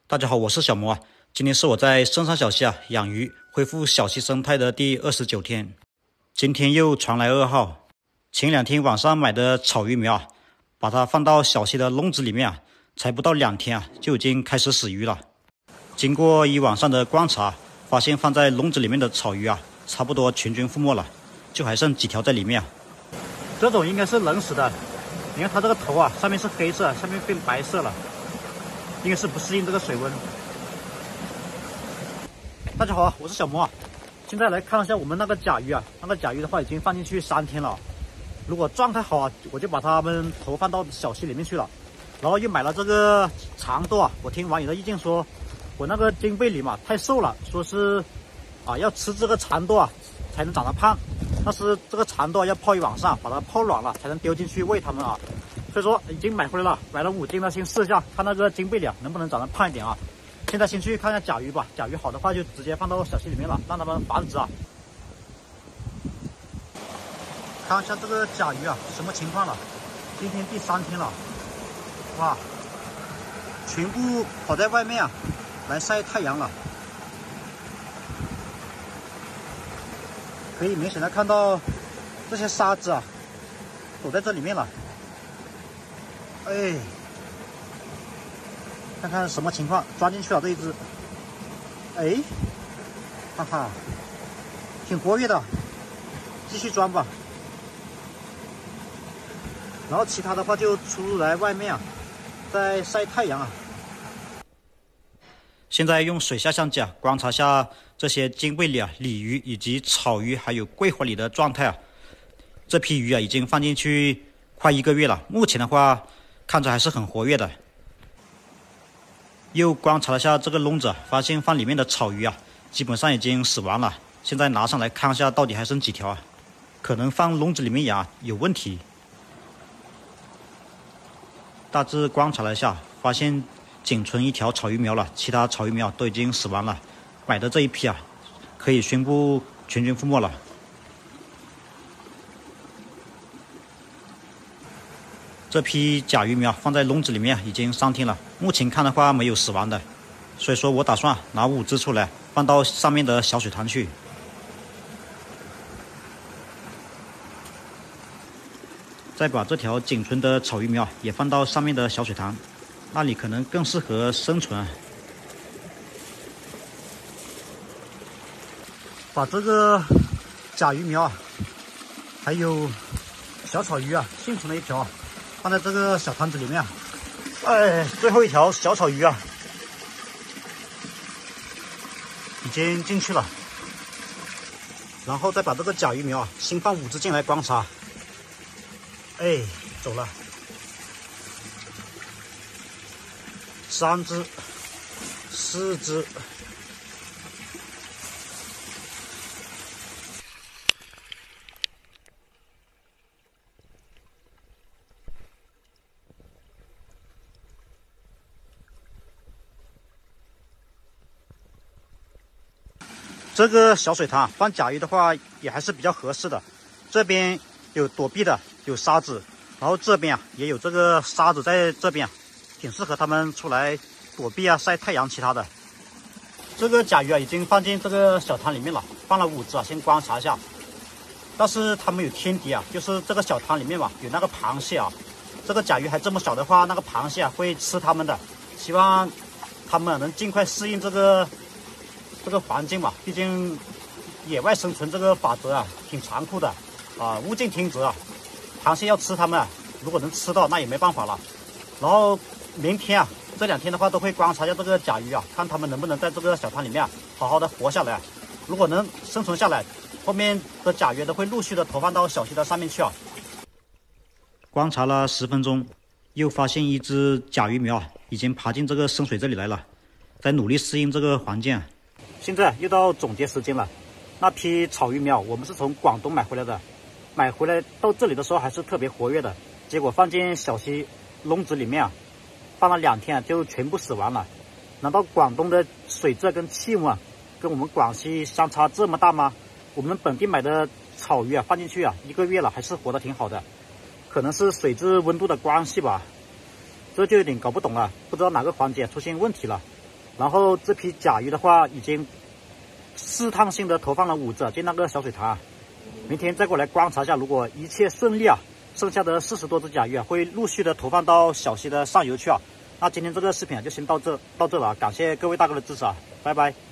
大家好，我是小魔啊。今天是我在深山小溪养鱼，恢复小溪生态的第29天。今天又传来噩耗，前2天晚上买的草鱼苗把它放到小溪的笼子里面才不到2天就已经开始死鱼了。经过一晚上的观察，发现放在笼子里面的草鱼差不多全军覆没了，就还剩几条在里面这种应该是冷死的，你看它这个头上面是黑色，下面变白色了。应该是不适应这个水温。大家好，我是小魔现在来看一下我们那个甲鱼那个甲鱼的话已经放进去3天了。如果状态好我就把它们投放到小溪里面去了。然后又买了这个长豆我听网友的意见说，我那个金贝鲤太瘦了，说是要吃这个长豆才能长得胖。但是这个长豆要泡一晚上，把它泡软了才能丢进去喂它们所以说已经买回来了，买了5斤了，先试一下，看那个金贝鲤能不能长得胖一点现在先去看一下甲鱼吧，甲鱼好的话就直接放到小溪里面了，让它们繁殖看一下这个甲鱼什么情况了？今天第3天了，哇，全部跑在外面来晒太阳了，可以明显的看到这些沙子躲在这里面了。看看什么情况，抓进去了这一只，哈哈，挺活跃的，继续装吧。然后其他的话就出来外面在晒太阳现在用水下相机观察下这些金贝鲤鲤鱼以及草鱼还有桂花鲤的状态这批鱼已经放进去快1个月了，目前的话看着还是很活跃的。又观察了下这个笼子，发现放里面的草鱼基本上已经死亡了。现在拿上来看一下，到底还剩几条可能放笼子里面有问题。大致观察了一下，发现仅存1条草鱼苗了，其他草鱼苗都已经死亡了。买的这一批可以宣布全军覆没了。这批甲鱼苗放在笼子里面已经3天了，目前看的话没有死亡的，所以说我打算拿5只出来放到上面的小水塘去。再把这条仅存的草鱼苗也放到上面的小水塘，那里可能更适合生存把这个甲鱼苗还有小草鱼幸存了1条放在这个小塘子里面最后1条小草鱼已经进去了。然后再把这个甲鱼苗先放5只进来观察。走了3只4只这个小水塘放甲鱼的话也还是比较合适的，这边有躲避的，有沙子，然后这边也有这个沙子在这边挺适合他们出来躲避晒太阳其他的。这个甲鱼已经放进这个小塘里面了，放了5只先观察一下。但是他们有天敌就是这个小塘里面有那个螃蟹这个甲鱼还这么小的话，那个螃蟹会吃它们的。希望他们能尽快适应这个环境毕竟野外生存这个法则挺残酷的物竞天择螃蟹要吃它们，如果能吃到那也没办法了。然后明天这2天的话都会观察一下这个甲鱼看它们能不能在这个小塘里面好好的活下来。如果能生存下来，后面的甲鱼都会陆续的投放到小溪的上面去观察了10分钟，又发现1只甲鱼苗已经爬进这个深水这里来了，在努力适应这个环境现在又到总结时间了。那批草鱼苗我们是从广东买回来的，买回来到这里的时候还是特别活跃的，结果放进小溪笼子里面放了2天就全部死亡了。难道广东的水质跟气温跟我们广西相差这么大吗？我们本地买的草鱼放进去1个月了还是活得挺好的，可能是水质温度的关系吧，这就有点搞不懂了，不知道哪个环节出现问题了。 然后这批甲鱼的话，已经试探性的投放了5只进那个小水塘。明天再过来观察一下，如果一切顺利啊，剩下的40多只甲鱼啊，会陆续的投放到小溪的上游去啊。那今天这个视频啊，就先到这了，感谢各位大哥的支持啊，拜拜。